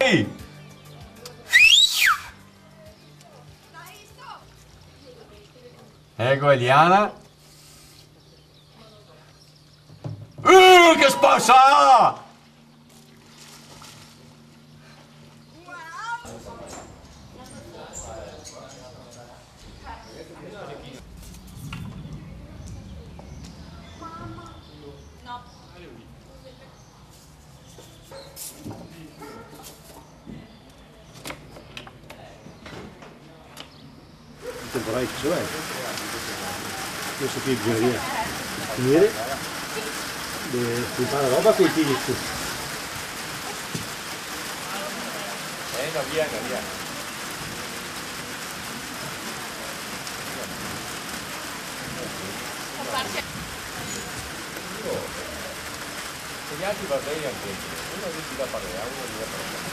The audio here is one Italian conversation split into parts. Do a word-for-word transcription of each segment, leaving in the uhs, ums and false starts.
Ecco Eliana. Uh, che spassa! Temporale che ce l'hai? Questo qui bisogna finire, deve fare roba con i tizi. Eh, no, via, no, via. Se gli altri va bene anche, uno di da parere, uno di da parere.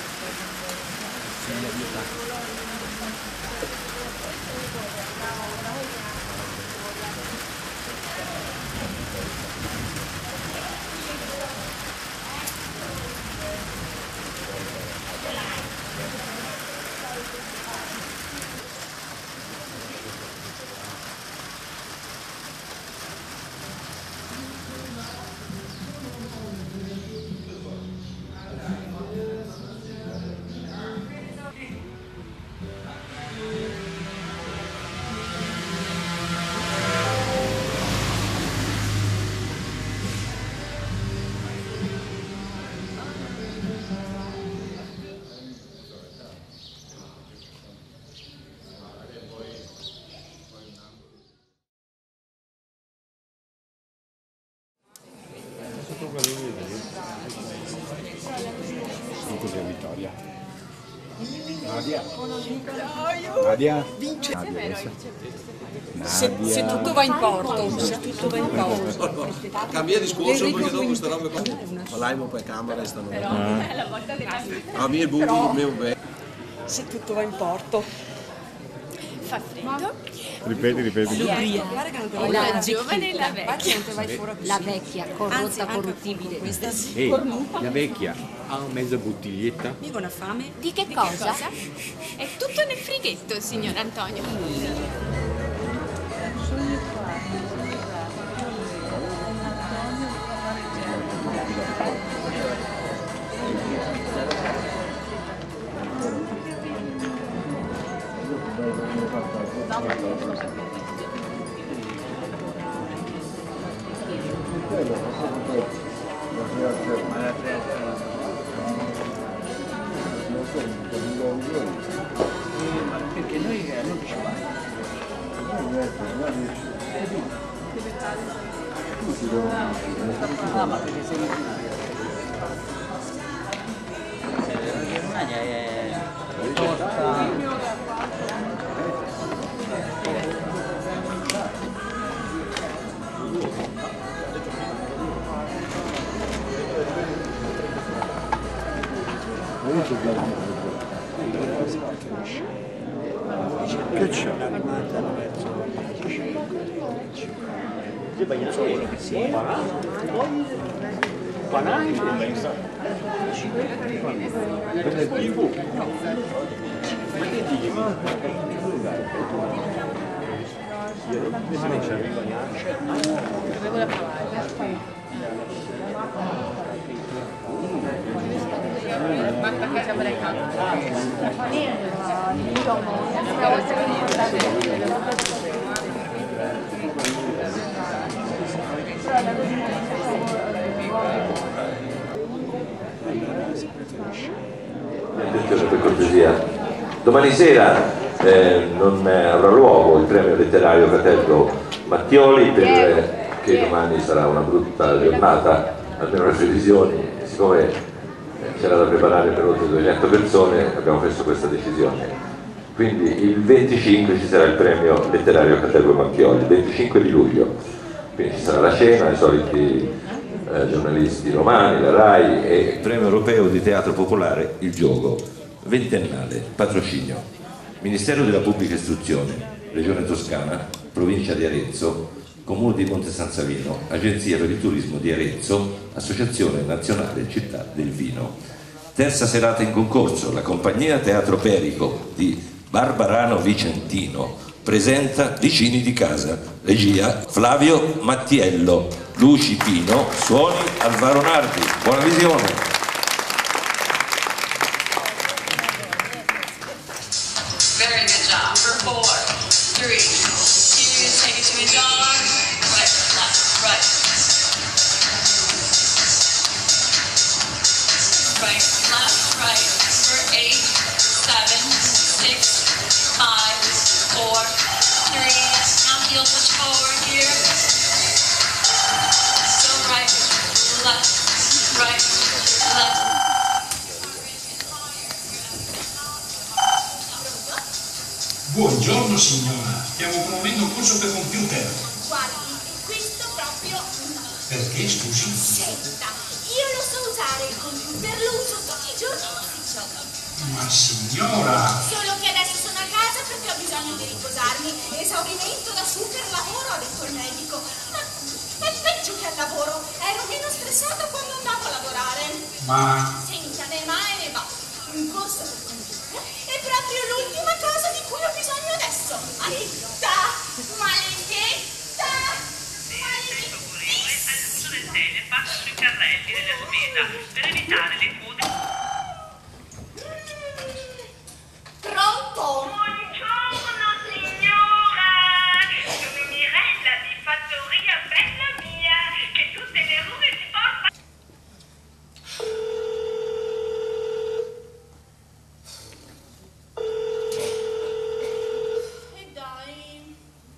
Cos'è Vittoria? Nadia? Nadia? Vince! Se, se tutto va in porto, se tutto va in porto. Cambia discorso perché dopo questa roba qua. L'Aimo poi camera stanno. A me il buco mio bene. Se tutto va in porto. Fa freddo. Ripeti, ripeti. La giovane e la vecchia. La vecchia, corrotta, corruttibile. Ehi, la vecchia ha mezza bottiglietta. Vivo una fame. Di che cosa? È tutto nel frighetto, signor Antonio. Perché noi non dicevamo. No, ma perché sei in Germania è torta. Che c'è? Banani? Basta che ci avrei Per cortesia, domani sera eh, non avrà luogo il premio letterario Fratello Mattioli perché domani sarà una brutta giornata, almeno le previsioni, siccome c'era da preparare per oltre duecento persone abbiamo preso questa decisione. Quindi il venticinque ci sarà il premio letterario Fratello Mattioli, il venticinque di luglio, quindi ci sarà la cena, i soliti eh, giornalisti romani, la RAI e il premio europeo di teatro popolare Il Giogo, ventennale, patrocinio, Ministero della Pubblica Istruzione, Regione Toscana, Provincia di Arezzo, Comune di Monte San Savino, Agenzia per il Turismo di Arezzo, Associazione Nazionale Città del Vino. Terza serata in concorso, la compagnia Teatro Perico di Barbarano Vicentino presenta Vicini di casa, regia Flavio Mattiello, luci Pino, suoni Alvaro Nardi. Buona visione! Very good job. For four, three, two, take it to me, John. Right, left, right. Right, left, right. For eight, seven, six, five, four, three. Now heel touch forward here. So right, left, right, left. Buongiorno signora, stiamo promuovendo un corso per computer. Guardi, questo proprio no. Perché, scusi? Senta, io lo so usare il computer, lo uso tutti i giorni in ufficio. Ma signora! Solo che adesso sono a casa perché ho bisogno di riposarmi. Esaurimento da super lavoro, ha detto il medico. Ma è peggio che al lavoro, ero meno stressata quando andavo a lavorare. Ma... Senta, ne va e ne va. Un corso per computer è proprio l'ultima cosa di cui ho bisogno adesso. Maledetta! Maledetta! Maledetta! All'uso del telefax sui carrelli della spesa per evitare le code. Pronto? Buongiorno signora! Sono Mirella di Fattoria Bella Mia, che tutte le ore si porta. E dai,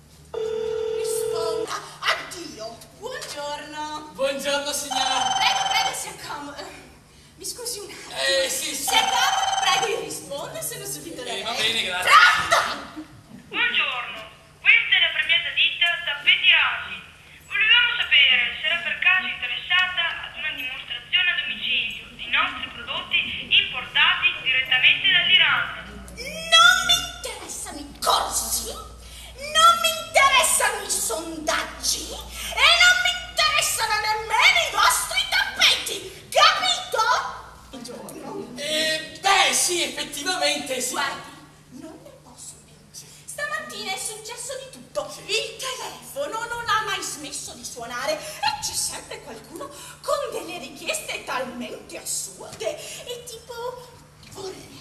risponda. Addio. Buongiorno. Buongiorno signora. Prego, prego, si accomodi. Mi scusi un attimo. Eh sì, sì. Si accomodi, prego, risponda, sono subito da lei. Eh, va bene, grazie. Pronto? Buongiorno, questa è la premiata ditta Tappeti Asi. Volevamo sapere se era per caso interessata ad una dimostrazione a domicilio dei nostri prodotti importati direttamente dall'Iran. Non mi interessano i corsi, non mi interessano i sondaggi e non mi interessano nemmeno i vostri tappeti, capito? Buongiorno. Eh, beh, sì, effettivamente sì. Guardi, non ne posso più. Stamattina è successo di tutto. Il telefono non ha mai smesso di suonare e c'è sempre qualcuno con delle richieste talmente assurde e tipo vorrebbe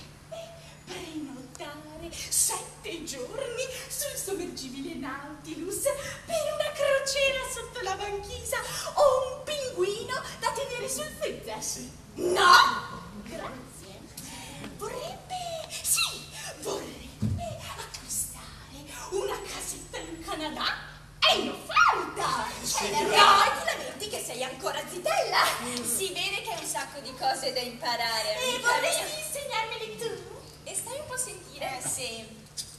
prenotare sette giorni sul sommergibile Nautilus per una crociera sotto la banchisa o un pinguino da tenere sul freezer. No! Grazie. Vorrebbe, sì, vorrebbe acquistare una casetta in Canada. È in offerta! Sì. No, e ti lamenti che sei ancora zitella. Si vede che hai un sacco di cose da imparare. E amica vorresti mia. insegnarmeli tu? E stai un po' a sentire? Eh, sì.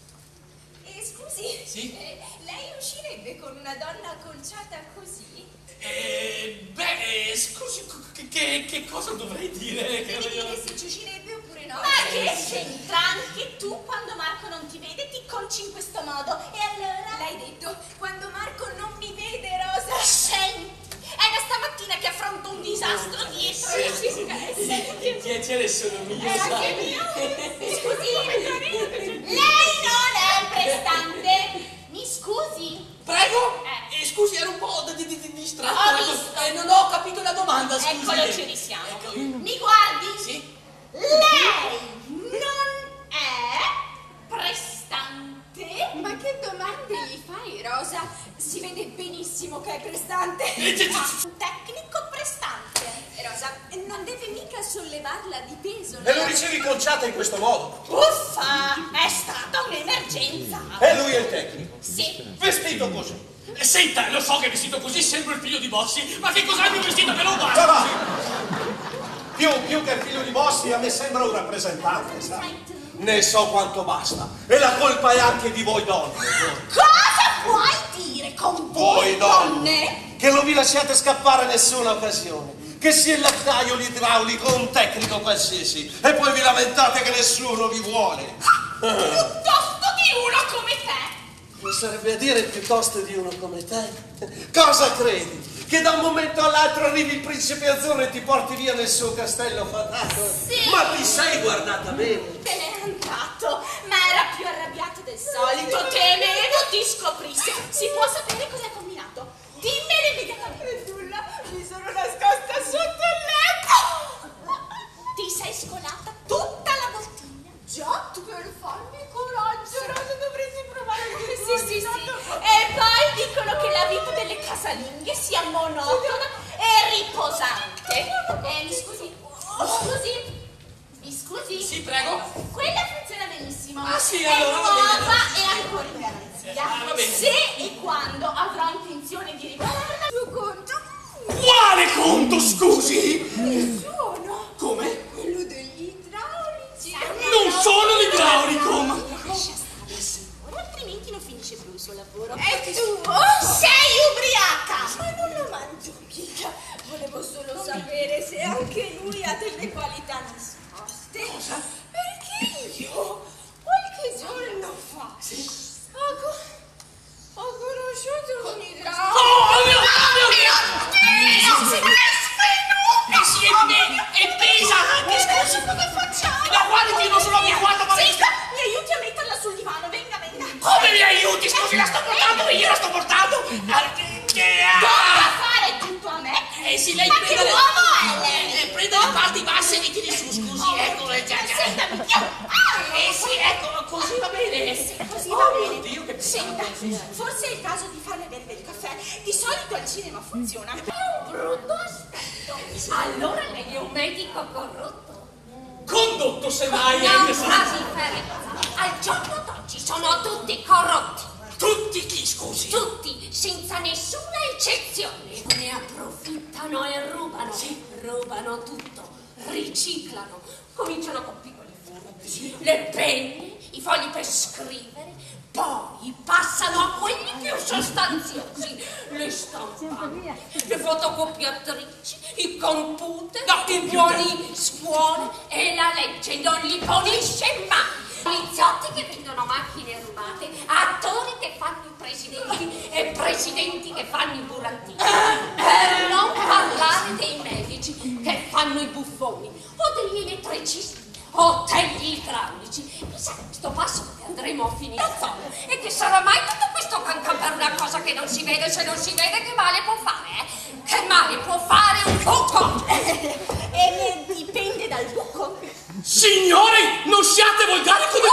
E scusi, Sì? eh, lei uscirebbe con una donna acconciata così? Eh, beh, eh, scusi, che, che, che cosa dovrei dire? Che Devi io- dire se ci uscirebbe oppure no. Ma che c'entra? Anche tu quando Marco non ti vede ti conci in questo modo. E allora? L'hai detto, quando Marco non mi vede, Rosa. Senti, è da stamattina che affronto un disastro dietro e non ti interessa. Il piacere sono mio, È anche sai? mio. Scusi, lei non è prestante. Mi scusi? Prego? Eh. Eh, scusi, ero un po' di, di, di distratta. Ho visto. Eh, non ho capito la domanda, scusi. Eccolo, ci risiamo. Ecco. Mi guardi? Sì? Lei non è prestante? Ma che domande gli fai, Rosa? Si vede benissimo che è prestante. Un tecnico prestante. Rosa, non deve mica sollevarla di peso. E lo ricevi conciata in questo modo? Uffa, è stata un'emergenza. E lui è il tecnico? Sì. Vestito così. Eh, Senta, lo so che vestito così sembra il figlio di Bossi, ma che cos'ha di vestito che non Ma basta? va! Più, più che il figlio di Bossi, a me sembra un rappresentante, sai? Ne so quanto basta. E la colpa è anche di voi donne. Cosa vuoi dire con voi Voi donne? Che non vi lasciate scappare nessuna occasione. Che sia il lattaio, l'idraulico, un tecnico qualsiasi. E poi vi lamentate che nessuno vi vuole. Piuttosto di uno come te. sarebbe a dire piuttosto di uno come te. Cosa credi? Che da un momento all'altro arrivi il principe azzurro e ti porti via nel suo castello fatato? Sì. Ma ti sei guardata bene? Se n'è andato, ma era più arrabbiato del solito. Temevo ti scoprisse. Si può sapere cosa hai combinato? Dimmelo immediatamente. Nulla, mi sono nascosta sotto il letto. Ti sei scolata tutta la bottiglia. Già, tu per farmi coraggio, Rosa, dovresti provare a dire sì, sì, sì. E poi dicono che la vita delle casalinghe sia monotona e riposante. Eh, mi scusi, mi scusi, mi scusi. Sì, prego. Quella funziona benissimo. Ah, sì, è allora va bene. nuova e ancora in garanzia. Ah, va bene. Se e quando avrò intenzione di ripararla, tuo conto. Quale conto, scusi? Nessuno. Come? Quello degli idraulici. Non sono l'idraulico, ma... Lascia stare, signora, altrimenti non finisce più il suo lavoro. E tu? Sei ubriaca! Ma non la mangio mica. Volevo solo sapere se anche lui ha delle qualità nascoste. Cosa? Perché io, qualche giorno fa, sì? ho, co- ho conosciuto un idraulico. Oh, mio Dio! Dio! Ma sì, è, è pesa anche, scusi! Come facciamo? Ma guardi, io non sono abituato a fare... Senta, mi aiuti a metterla sul divano, venga, venga. Come mi aiuti? Scusi, la sto portando io, la sto portando! Doveva fare tutto a me? Eh sì, lei Ma prende che le... uomo è lei? Eh, prende le parti basse e li tiri su, scusi, ecco. Eh, già, già. Senta, mi chiamo. Eh sì, ecco, così va bene. Sì, così va bene. Oddio, che Senta, forse è il caso di farle bere del caffè. Di solito al cinema funziona. È un brutto aspetto. Allora lei è un medico corrotto? Condotto, semmai, No, eh, quasi differenza. Al giorno d'oggi sono tutti corrotti. Tutti chi, scusi? Tutti, senza nessuna eccezione. Ne approfittano e rubano. Rubano tutto, riciclano, cominciano con piccoli furti. Le penne, i fogli per scrivere, poi passano a quelli più sostanziosi. Le stampanti, le fotocopiatrici, i computer, No, i buoni scuole e la legge non li punisce mai. Poliziotti che vendono macchine rubate, attori che fanno i presidenti e presidenti che fanno i burattini. Per non parlare dei medici che fanno i buffoni o degli elettricisti o degli idraulici. Mi sa che questo passo che andremo a finire a zona e che sarà mai tutto questo cancan per una cosa che non si vede. Se non si vede, che male può fare, eh? Che male può fare un buco? E dipende dal buco. Signori, non siate volgari come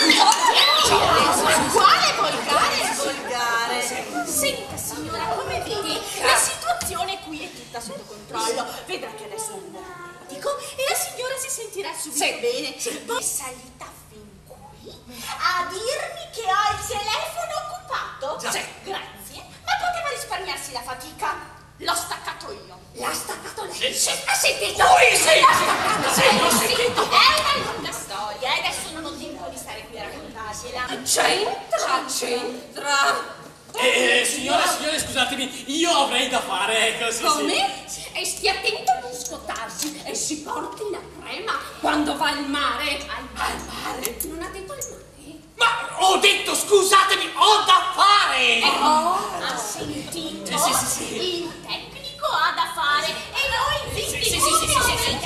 Ma quale volgare? Volgare. Senta, signora, come vedi, la situazione qui è tutta sotto controllo. Vedrà che adesso arriverà il medico e la signora si sentirà subito Sì. bene. Poi è salita fin qui a dirmi che ho il telefono occupato. Già. Sì, grazie. Ma poteva risparmiarsi la fatica. L'ho staccato io. L'ha staccato lei? Sì. Ha sentito? Ui, sì. L'ha staccato Sì, lei? l'ho Sì. sentito. È una lunga storia e adesso non ho tempo di stare qui a raccontargliela. C'entra, c'entra. Eh, signore, signore, scusatemi, io avrei da fare, ecco, sì, Come? sì. E stia attento a non scottarsi e si porti la crema quando va al mare. Al mare? Non ha detto al mare? Ma ho detto, scusatemi, ho da fare! Oh, ha sentito? Sì, sì, sì, sì. Il tecnico ha da fare e noi Sì, zitti sì, sì, sì, sì, sì, sì.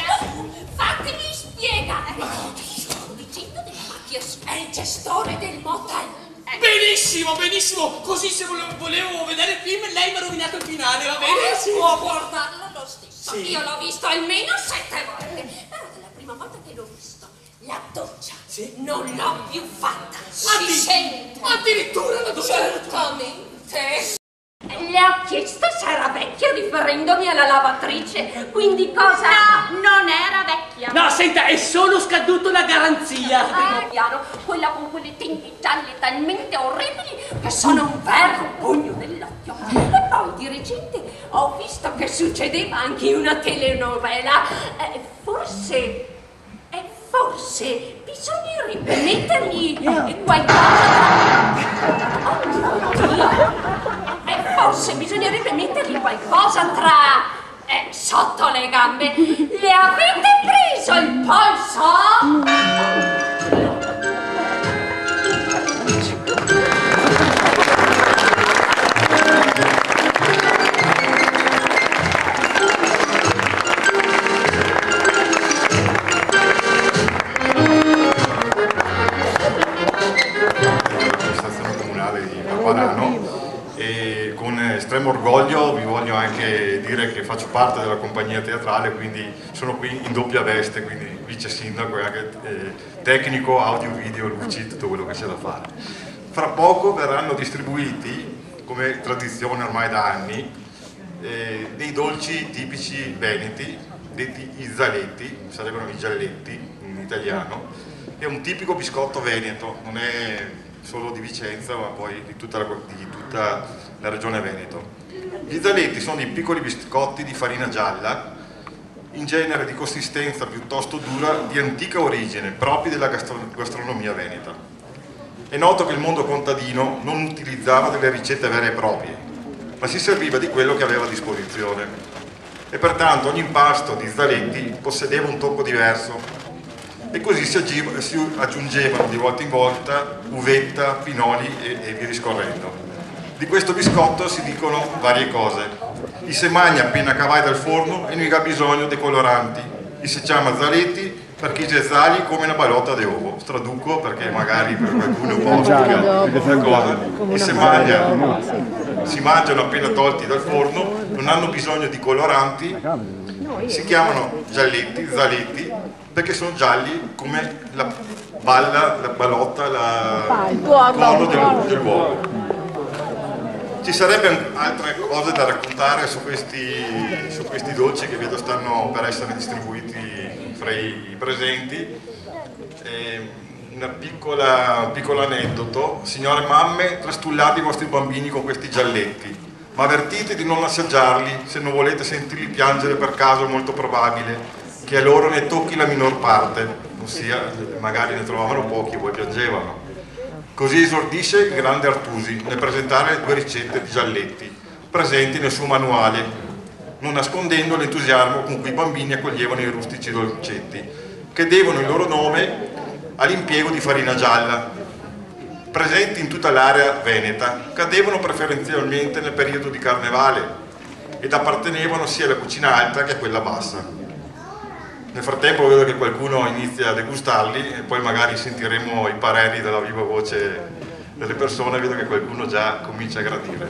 Fatemi spiegare. Sto dicendo della macchia, è il gestore del motel. Benissimo, benissimo, così se volevo, volevo vedere il film, lei mi ha rovinato il finale, va bene? Eh, può guardarlo lo stesso. Sì. Io l'ho visto almeno sette volte. Però dalla prima volta che l'ho visto, la doccia Sì. non l'ho più fatta. Si Addi- sente. Addirittura la doccia. Certamente. Le ho chiesto se era vecchia riferendomi alla lavatrice, quindi cosa? No, non era vecchia. No, senta, è solo scaduto la garanzia. Ah, piano, quella con quelle tinte gialle talmente orribili che sono un vero pugno nell'occhio. E poi di recente ho visto che succedeva anche in una telenovela. Eh, forse, eh, forse bisognerebbe mettergli eh, qualcosa. Oh mio Dio! E forse bisognerebbe mettergli qualcosa tra eh, sotto le gambe. Le avete preso il polso? estremo orgoglio vi voglio anche dire che faccio parte della compagnia teatrale, quindi sono qui in doppia veste, quindi vice sindaco e anche eh, tecnico, audio, video, luci, tutto quello che c'è da fare. Fra poco verranno distribuiti, come tradizione ormai da anni, eh, dei dolci tipici veneti, detti i zaletti, sarebbero i gialletti in italiano. È un tipico biscotto veneto, non è solo di Vicenza ma poi di tutta la, di tutta la regione Veneto. Gli zaletti sono dei piccoli biscotti di farina gialla, in genere di consistenza piuttosto dura, di antica origine, propri della gastro gastronomia veneta. È noto che il mondo contadino non utilizzava delle ricette vere e proprie, ma si serviva di quello che aveva a disposizione, e pertanto ogni impasto di zaletti possedeva un tocco diverso, e così si, si aggiungevano di volta in volta uvetta, pinoli e, e via discorrendo. Di questo biscotto si dicono varie cose. I se mangia appena cavai dal forno e non ha bisogno di coloranti. I si chiama zaletti perché i zali come una balotta di uovo. Traduco perché magari per qualcuno è un po' cosa. I se mangia, si mangiano appena tolti dal forno, non hanno bisogno di coloranti, si chiamano gialletti, zaletti, perché sono gialli come la balla, la balotta, la, il cono del, dell'uovo. Ci sarebbe altre cose da raccontare su questi, su questi dolci che vedo stanno per essere distribuiti fra i presenti. E una piccola, un piccolo aneddoto: signore mamme, trastullate i vostri bambini con questi gialletti, ma avvertite di non assaggiarli se non volete sentirli piangere per caso, è molto probabile che a loro ne tocchi la minor parte, ossia magari ne trovavano pochi e poi piangevano. Così esordisce il grande Artusi nel presentare due ricette di gialletti presenti nel suo manuale, non nascondendo l'entusiasmo con cui i bambini accoglievano i rustici dolcetti, che devono il loro nome all'impiego di farina gialla, presenti in tutta l'area veneta, cadevano preferenzialmente nel periodo di carnevale ed appartenevano sia alla cucina alta che a quella bassa. Nel frattempo vedo che qualcuno inizia a degustarli e poi magari sentiremo i pareri dalla viva voce delle persone, vedo che qualcuno già comincia a gradire.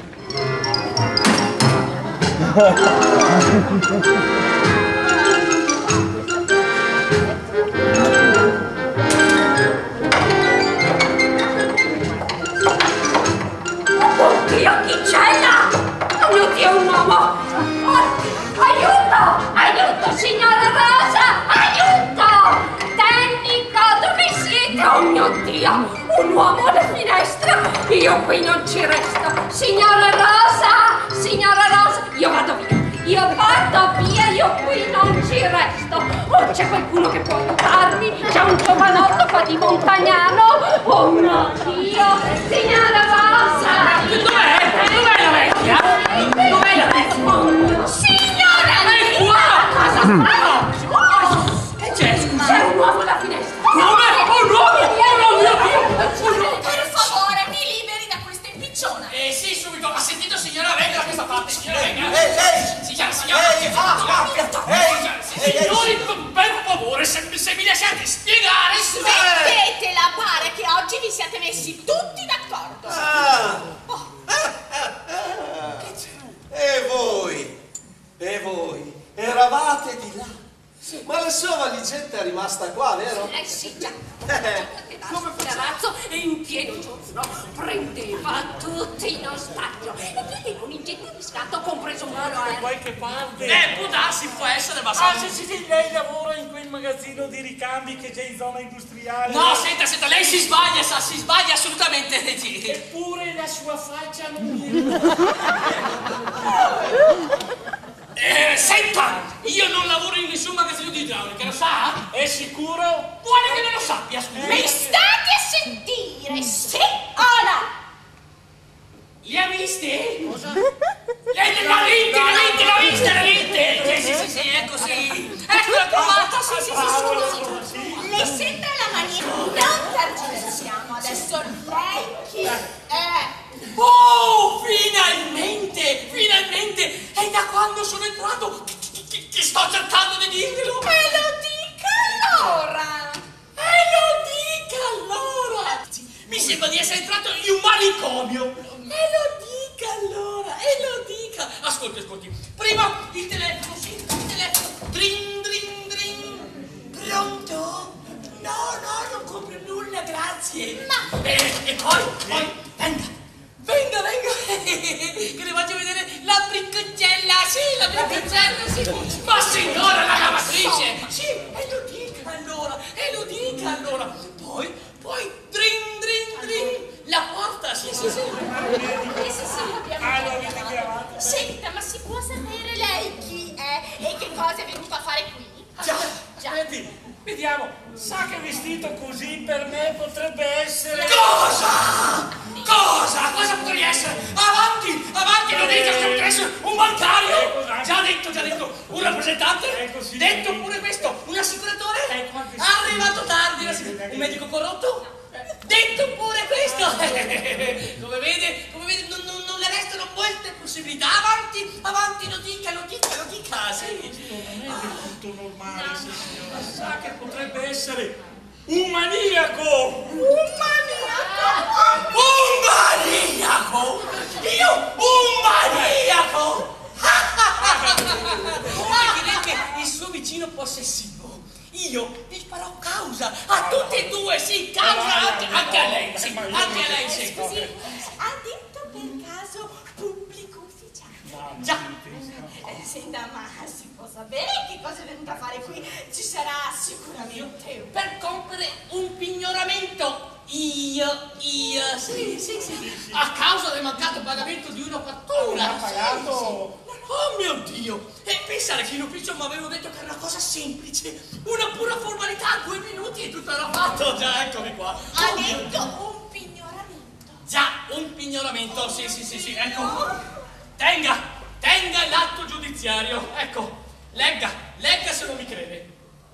Oddio, chi c'è là? Oh mio Dio, un uomo! Oh, aiuto! Aiuto, signora Rosa! Aiuto! Tecnico, dove siete? Oh mio Dio! Un uomo alla finestra! Io qui non ci resto! Signora Rosa! Signora Rosa! Io vado via! Io vado via! Io qui non ci resto! Oh, c'è qualcuno che può aiutarmi? C'è un giovanotto fa di Montagnano! Oh mio Dio! Signora Rosa! Dov'è? Dov'è la vecchia? Dov'è la vecchia? Oh mio Signora! È qua! Cosa fa? Che c'è? Scusa? C'è un uomo alla finestra! Come? Un uomo? Oh mio Dio! Per favore, mi liberi da questa impicciona. Eh sì, subito. Ha sentito, signora, venga da questa parte. Signora, venga. Ehi, ehi! Signora, signora. Ehi, ah, ah, ehi! Signori, per favore, se, se mi lasciate spiegare. Smettetela, pare che oggi vi siate messi tutti d'accordo. Ah. E voi? E voi? Eravate di là? Ma la sua valigetta è rimasta qua, vero? Eh sì, già. Eh, Come ragazzo e in pieno giorno prendeva tutti in ostaggio e vedeva un ingegno di scatto compreso un volo Da qualche parte. Eh, può darsi, può essere, ma Ah, sì, sì, sì, lei lavora in quel magazzino di ricambi che c'è in zona industriale. No, senta, senta, lei si sbaglia, sa, si sbaglia assolutamente. Eppure la sua faccia non mi Eh, senta, io non lavoro in nessun magazzino di idraulica, lo sa? È sicuro? Vuole che non lo sappia, scusi. Mi state a sentire, sì o no? Li ha visti? Cosa? Lei l'ha vinte, l'ha vinte, l'ha viste, l'ha viste! Sì, sì, sì, è così. Ecco, l'ha trovata, sì, sì, sì, Scusi, le sembra la maniera? Non targissiamo, adesso lei chi è? Oh, finalmente, finalmente! È da quando sono entrato che, che, che sto cercando di dirvelo! Me lo dica allora! E lo dica allora! Mi sembra di essere entrato in un manicomio! E lo dica allora! E lo dica! Ascolta, ascolti, ascolti. Prima il telefono, sì, il telefono. Drin, drin, drin. Pronto? No, no, non compro nulla, grazie. Ma... E, e poi, poi, venga, venga, venga, che le faccio vedere la bricconcella, sì, la bricconcella, sì. Ma signora, la lavatrice, sì, e lo dica allora, e lo dica allora. Poi, poi, drin, drin, drin, la porta, sì, sì, sì. Eh sì, sì, l'abbiamo chiamato. Senta, ma si può sapere lei chi è e che cosa è venuto a fare qui? Già, già. Vedi, vediamo, sa che vestito così per me potrebbe essere... Cosa? Cosa? Cosa potrebbe essere? Avanti, avanti, lo dica, potrebbe essere un bancario? Già detto, già detto, un rappresentante? Detto pure questo, un assicuratore? Arrivato tardi, un medico corrotto? Detto pure questo! Come vede, come vede, non, non, non le restano molte possibilità. Avanti, avanti, lo dica, lo dica, lo dica, sì. Non è del tutto normale, sì, signora. Sa che potrebbe essere un maniaco! Un maniaco? Un maniaco? Io un maniaco? Come direbbe il suo vicino possessivo. Io vi farò causa a tutti e due, sì, causa anche, anche a lei, sì, anche a lei, sì. Scusi, ha detto per caso pubblico ufficiale? Già. Eh, senta, ma si può sapere che cosa è venuta a fare qui? Ci sarà sicuramente... Per compiere un pignoramento. Io, io, sì, sì, sì, a causa del mancato pagamento di una fattura. Ha pagato? Oh mio Dio! E pensare che in ufficio mi avevano detto che era una cosa semplice, una pura formalità, due minuti e tutto era fatto. Già, eccomi qua. Ha detto un pignoramento? Già, un pignoramento, sì, sì, sì, sì, ecco. Tenga, tenga l'atto giudiziario, ecco. Legga, legga se non mi crede.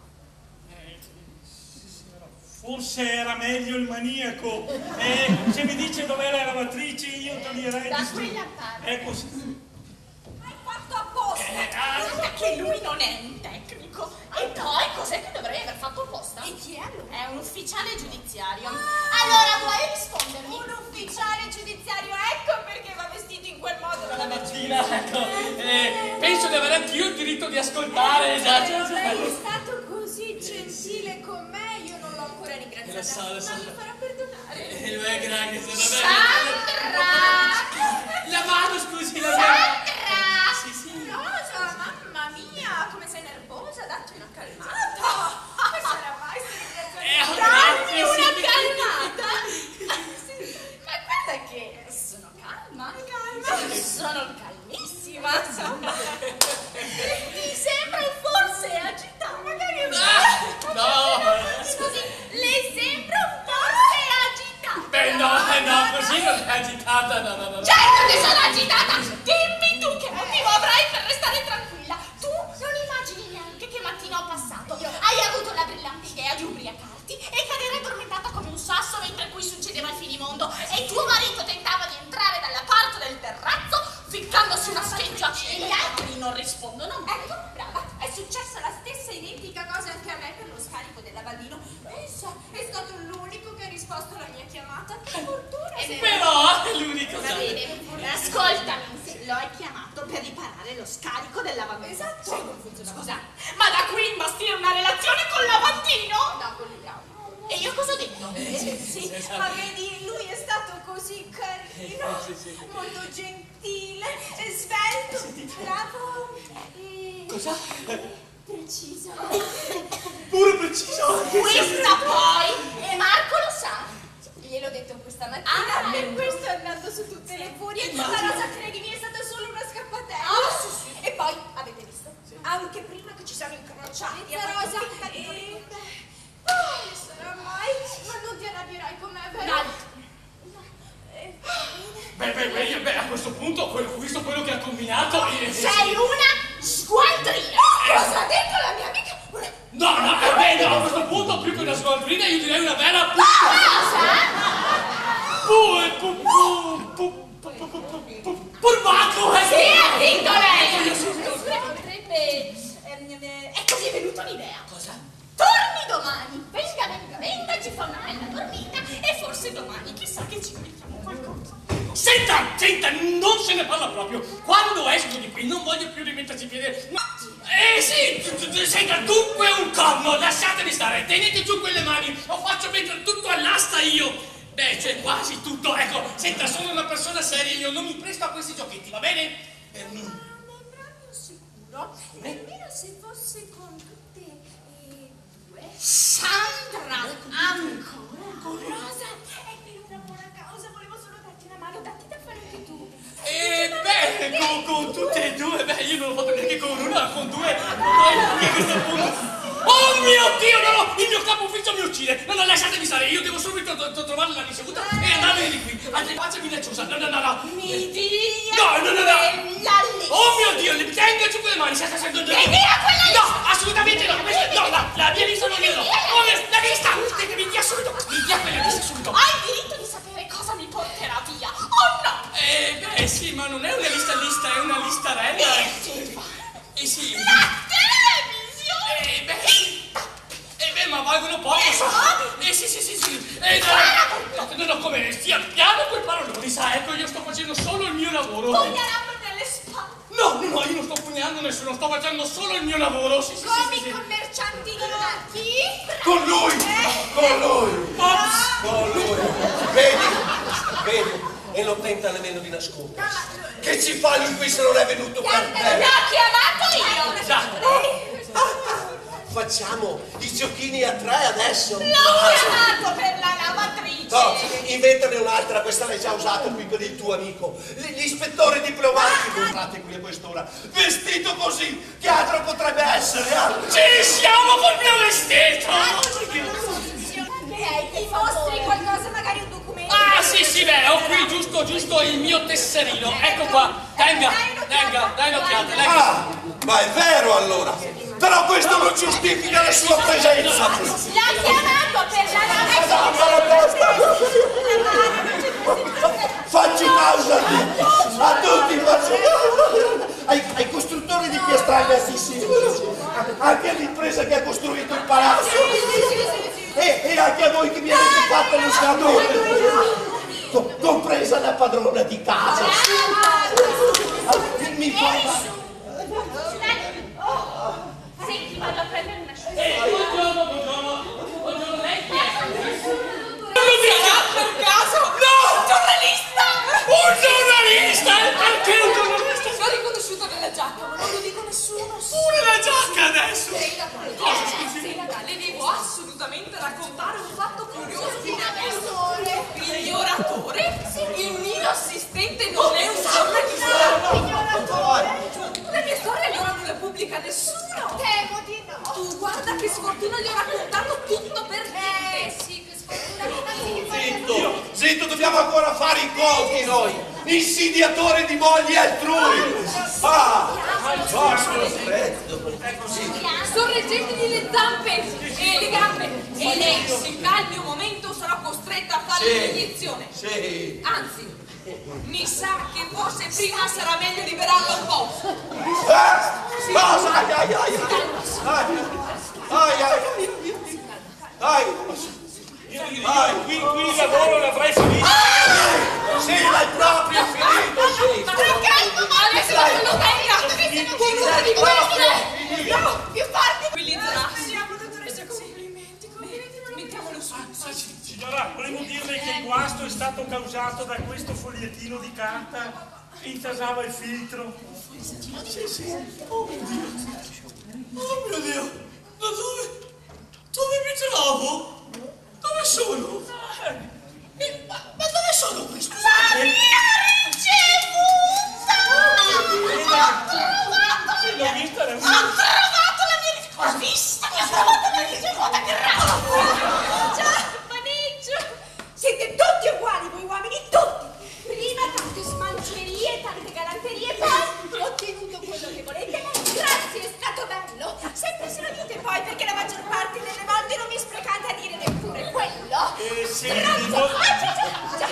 Forse era meglio il maniaco. Eh, se mi dice dov'è la lavatrice io toglierei da di quella parte. Ecco sì. Hai fatto apposta. Eh, ah, guarda che lui non è un tecnico. E poi cos'è che dovrei aver fatto apposta? E chi è allora? È un ufficiale giudiziario. Ah, allora vuoi rispondermi? Un ufficiale giudiziario, ecco perché va vestito in quel modo la mattina, ecco. Eh, penso di avere anch'io il diritto di ascoltare. Eh, già, se già, non già. sei stato così gentile con me, io non l'ho ancora ringraziata. Lo so, lo so. Ma mi farà perdonare. Eh, lo è grazie, se non Sandra! La mano, scusi, la mano. Sandra! Sì, sì. Rosa, mamma mia, come sei nervosa, datti una calmata. Come sarà mai Eh, oh, Datti grazie, una sì. calmata. Sì. Ma guarda che sono calma, calma. Sono calmissima, insomma. Ti sembra forse agitata, magari un po'. No. Scusi, le sembra forse agitata? Beh, no, eh, no, così non è agitata, no, no, no. Certo che sono agitata! Dimmi tu che motivo avrai per restare tranquilla. Tu non immagini neanche che mattino ho passato. Hai avuto la brillante idea di ubriacarti e cadere addormentata come un sasso mentre qui succedeva il finimondo e tuo marito tentava di entrare dalla parte del terrazzo ficcandosi una scheggia e gli altri non rispondono. Ecco, brava, è successa la stessa identica cosa anche a me per lo scarico del lavandino. Pensa, è stato l'unico che ha risposto alla mia chiamata. Che fortuna! Però è l'unico. Va bene, ascoltami, se lo hai chiamato per riparare lo scarico del lavandino. Esatto. Sai come funziona? Scusa, ma da qui imbastire una relazione col lavandino? No, con il e io cosa ho detto? Eh, sì, sì, sì, ma vedi, lui è stato così carino, sì, sì, sì. Molto gentile, svelto, bravo e... Cosa? Preciso. Pure preciso. Questa poi, e Marco lo sa. Gliel'ho detto questa mattina. Ah, e questo è andato su tutte le furie. La Rosa, credimi, è stata solo una scappatella. Ah, sì, sì. E poi, avete visto? Anche prima che ci siamo incrociati. La Rosa, e... Oh, sarà mai? Ma non ti arrabbierai con me, vero? No. Eh, beh, beh, beh, beh, a questo punto, quello, visto quello che ha combinato... Eh, sei una sgualdrina! Cosa ha detto la mia amica? No, no, eh, beh, no, a questo punto, più che una sgualdrina, io direi una vera... Cosa? Pu, pu, pu, pu, pu, pu, pu, pu, pu, Purbacco, eh! Sì, ha detto lei! Potrebbe... E così è venuta un'idea. Cosa? Torni domani, venga, venga, venga, ci fa una bella dormita e forse domani chissà che ci mettiamo qualcosa. Senta, senta, non se ne parla proprio. Quando esco di qui non voglio più rimetterci piede. No. Eh sì, senta, dunque un corno, lasciatemi stare, tenete giù quelle mani, o faccio mettere tutto all'asta io. Beh, cioè quasi tutto, ecco, senta, sono una persona seria, io non mi presto a questi giochetti, va bene? Per Ma non è proprio sicuro, nemmeno se fosse con tutte e due. Sandra, ancora? Rosa, è per una buona causa, volevo solo darti una mano, datti da fare anche tu. E beh, con, con tutte e due, beh, io non l'ho fatto neanche con una, con due, poi a questo punto... Oh mio Dio, no, no, il mio capo ufficio mi uccide, no, no, lasciatemi stare, io devo subito trovare la ricevuta e andarmene di qui, altri faccia minacciosa, no, no, no, no. Mi dia no, no, no, no. quella lì. Oh mio Dio, le tenga giù quelle mani, senza senza... Mi dia quella lì. No, assolutamente no, questa, no, no, la mia lista non gliela do. Oh, la lista, mi dia subito, mi dia quella lista subito. Hai il diritto di sapere cosa mi porterà via, o no? Eh, beh, sì, ma non è una lista lista, è una listarella. E Eh sì. la televisione! Eh beh, eh beh, ma valgono poco, sa. Eh sì, sì, sì, sì. Eh no, no, no, come, stia piano quei paroloni, sa, ecco, io sto facendo solo il mio lavoro. Pugnalammo nelle spalle. No, no, no, io non sto pugnando nessuno, sto facendo solo il mio lavoro, sì, sì, Come sì, sì, i sì. commercianti di marchi? Con lui! Con lui! Con lui! Vedi? Vedi? E non tenta nemmeno di nascondere. Che ci fa lui qui se non è venuto per te? L'ho chiamato io! Già. Facciamo i giochini a tre adesso. L'ho chiamato per la lavatrice! No, inventane un'altra, questa l'hai già usata qui per il tuo amico. L- L'ispettore diplomatico. Guardate qui a quest'ora. Vestito così, che altro potrebbe essere? Eh? Ci siamo col mio vestito! Mi mostri qualcosa, magari un documento? Ah, sì, sì, beh, ho qui giusto, giusto il mio tesserino. Ecco qua, tenga, tenga, dai un'occhiata, lei. Ah, ma è vero allora. Però questo non giustifica la sua presenza. L'ha chiamato per la lavatrice! Facci pausa a tutti, faccio ai, ai costruttori di piastrelle assistiti, anche all'impresa che ha costruito il palazzo e, e anche a voi che mi avete fatto lo scatole, Co- compresa la padrona di casa. Mi fa... Senti, vado a prendere una Eh, buongiorno, buongiorno, buongiorno, lei chi è? Non lo dirà per caso? No! Un giornalista! Un giornalista? Perché un giornalista? L'ho riconosciuto nella giacca, ma non lo dico a nessuno. Pure la giacca adesso! Cosa, scusi? Le devo assolutamente raccontare un fatto curioso di una persona. Ignoratore? Il mio assistente non è un giornalista. Ignoratore? Le mie storie allora non le pubblica nessuno. Temo di no. Tu guarda che sfortuna, gli ho raccontato tutto per te. Eh sì, che sfortuna. Zitto, zitto, dobbiamo ancora fare i conti noi, insidiatore di mogli altrui. Ah, è così. Sorreggetegli le zampe e le gambe e lei, se calmi un momento, sarò costretta a fare Sì. un'iniezione. Sì. Anzi, mi sa che forse prima sarà meglio liberarla un po'. Eh? Cosa? Ai, ai, ai, ai, ai, ai, ai. Ai, qui, qui il lavoro l'avrei finito. Sì, l'hai proprio finito, sì. Ma calmo, ma adesso non lo tenga! Qualcosa di questo! No, più forte! Tranquillizzerassi. Dottoressa, complimenti, complimenti. Mettiamolo su. Signora, volevo dirle che il guasto è stato causato da questo fogliettino di carta che intasava il filtro. Sì, sì. Oh mio Dio! Oh mio Dio! Ma dove? Dove mi trovo? Dove sono? Eh, ma, ma dove sono qui? Scusate! La mia ricevuta! Ho trovato Sì, l'ho vista, l'ho Ho vista. trovato la mia ricevuta! Ho visto che ho trovato la mia ricevuta! Che razza! Già, maneggio! Siete tutti uguali, voi uomini, tutti! Prima tante smancerie, tante galanterie, poi ho ottenuto quello che volete. Grazie, è stato bello! Sempre se lo dite poi, perché la maggior parte delle volte non mi sprecate a dire neppure quello. Eh sì, Stronzo. dico- Ah, già, già, già.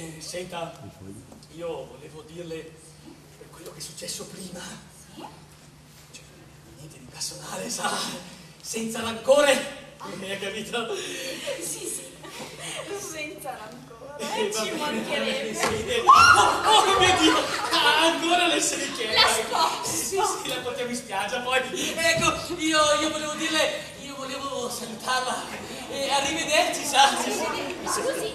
Eh, senta, io volevo dirle per quello che è successo prima. Cioè, niente di personale, sa, senza rancore. Eh, hai capito? Sì, sì, senza rancore. Eh, Ci vabbè, mancherebbe. sì. Oh, oh mio Dio, ah, ancora le si richiede. La sposo. Sì, sì, la portiamo in spiaggia poi. Ecco, io, io volevo dirle, io volevo salutarla e arrivederci, sa. Scusi,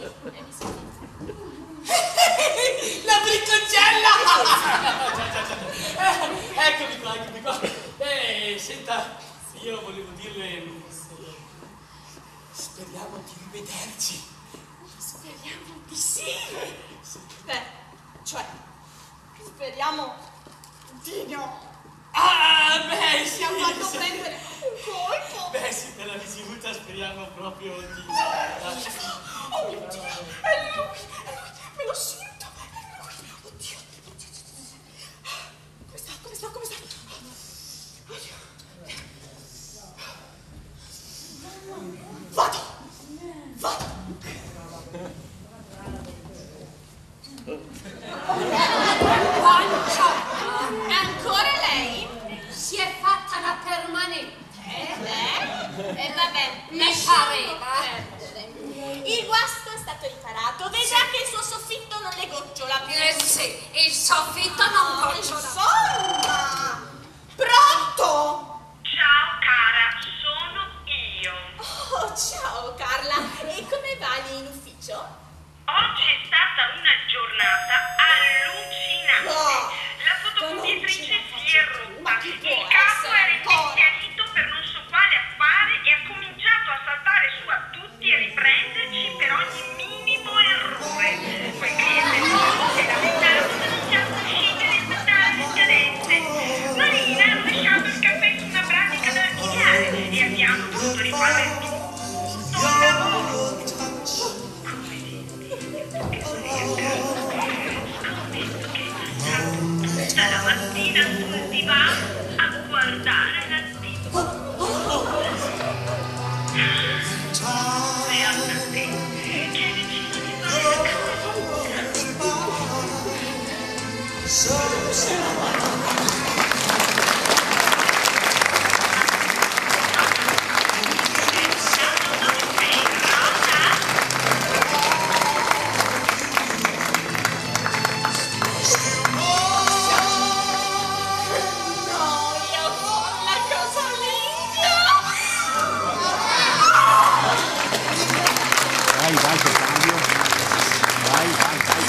la bricconcella! eh, eccomi qua, eccomi qua. Eh, senta, io volevo dirle, speriamo di rivederci. speriamo di sì. Beh, cioè, speriamo di no. Ah, beh, sì, Ci ha fatto sì. prendere un colpo. Beh, sì, per la ricevuta speriamo proprio di... Oh mio Dio, è lui, è lui, me lo sento, è lui. Oddio, oddio, oddio. Come sta, come sta, come sta? Oddio. Vado, vado. Buongiorno. È ancora lei? Si è fatta la permanente. Eh, beh, e vabbè, Mi lasciamo pareva. perdere. Il guasto è stato riparato, vedrà che il suo soffitto non le gocciola più. Eh sì, il soffitto non No, gocciola. insomma. Pronto? Ciao cara, sono io. Oh, ciao Carla, e come va lì in ufficio? Oggi è stata una giornata allucinante. No, La fotocopietrice si è rotta, chi il può capo essere era ancora? impicciolito per non so quale affare e ha cominciato a saltare su a tutti e riprenderci per ogni minimo errore. Quel cliente si è lamentato che non siamo riusciti a rispettare le scadenze. Marina ha lasciato il caffè su una pratica da archiviare e abbiamo dovuto rifare tutto il lavoro. Dalla mattina sul divano a guardare la tivù. Beata te, che hai deciso di fare la Vai, vai, che cambio. Vai, vai, vai.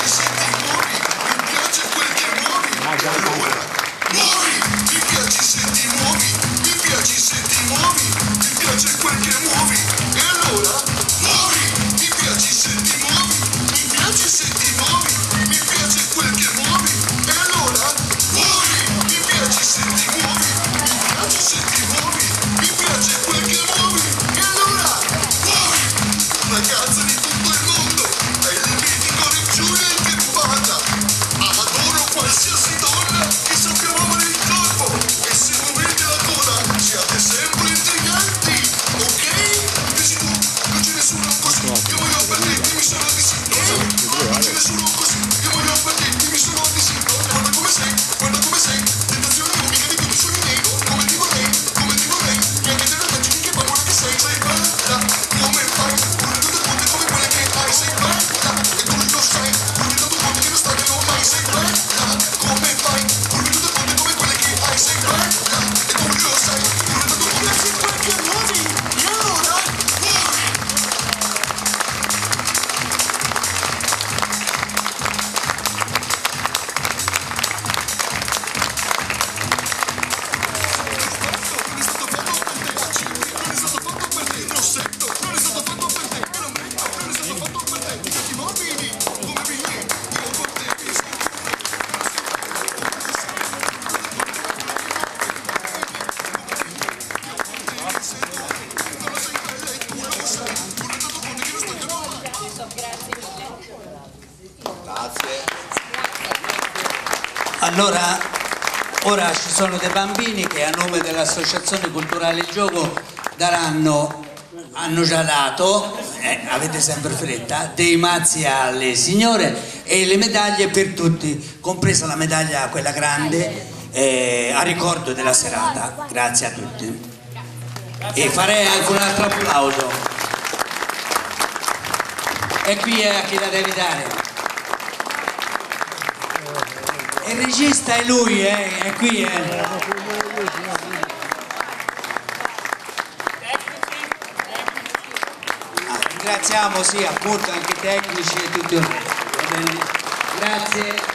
Vai, vai, vai. Muovi, mi piaci se ti muovi, mi piaci se ti muovi, mi piace quel che muovi. E allora, muovi, mi piaci se ti muovi, mi piaci se ti muovi, mi piace quel che muovi. E allora, muovi, mi piaci se ti muovi, mi piaci se ti muovi, mi piace quel che muovi. E allora, muovi, ragazza di tutto il mondo, hai il mitico Giulia Incheppata. Adoro qualsiasi donna che sappia muovere il corpo e se muovete la coda siate sempre intriganti, ok? Dici tu, non c'è nessuno così, io voglio per te, dimmi solo di sì, non c'è nessuno così, io voglio per te, dimmi solo di sì, guarda come sei, guarda come sei, tentazione unica di come sono nero, come ti vorrei, come ti vorrei, e anche te la immagini che paura che sei, sei bella, come fai, correndo da ponte come quelle che hai, sei bella, e tu lo sai, correndo da ponte che non stai, che non mai sei bella, come fai, correndo da ponte come quelle che hai, sei bella, e tu lo sai, correndo da ponte sei quel che muovi, e allora, muovi! Allora, ora ci sono dei bambini che a nome dell'Associazione Culturale Il Gioco daranno, hanno già dato eh, avete sempre fretta, dei mazzi alle signore e le medaglie per tutti, compresa la medaglia quella grande eh, a ricordo della serata. Grazie a tutti. E farei anche un altro applauso. E qui è a chi la devi dare. Il regista è lui, eh, è qui. Eh. Ah, ringraziamo, sì, appunto, anche i tecnici e tutto il resto. Grazie.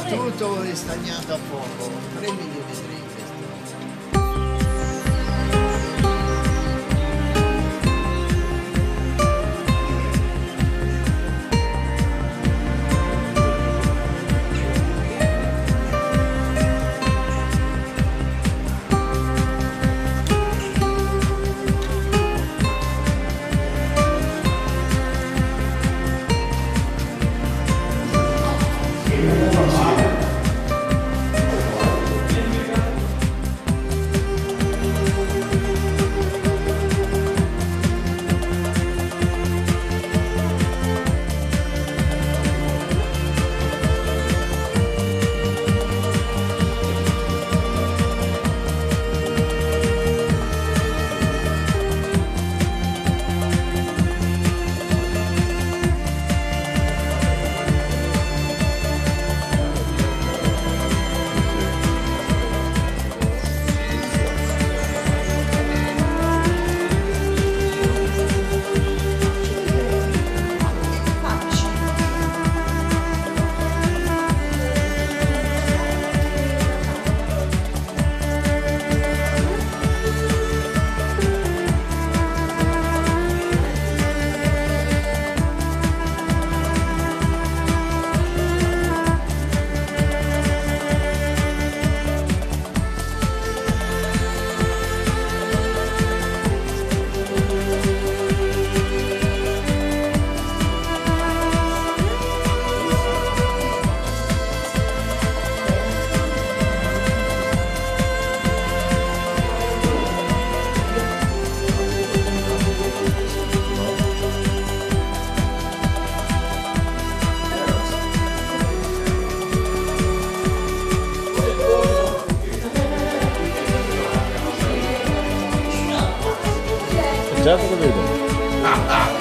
tutto ristagnato a poco, tre milioni di lire. Certo che vedo.